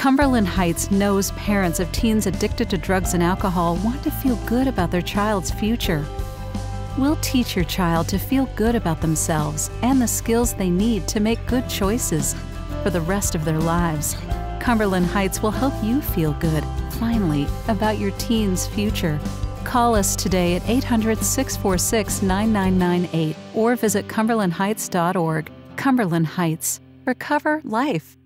Cumberland Heights knows parents of teens addicted to drugs and alcohol want to feel good about their child's future. We'll teach your child to feel good about themselves and the skills they need to make good choices for the rest of their lives. Cumberland Heights will help you feel good, finally, about your teen's future. Call us today at 800-646-9998 or visit cumberlandheights.org. Cumberland Heights. Recover life.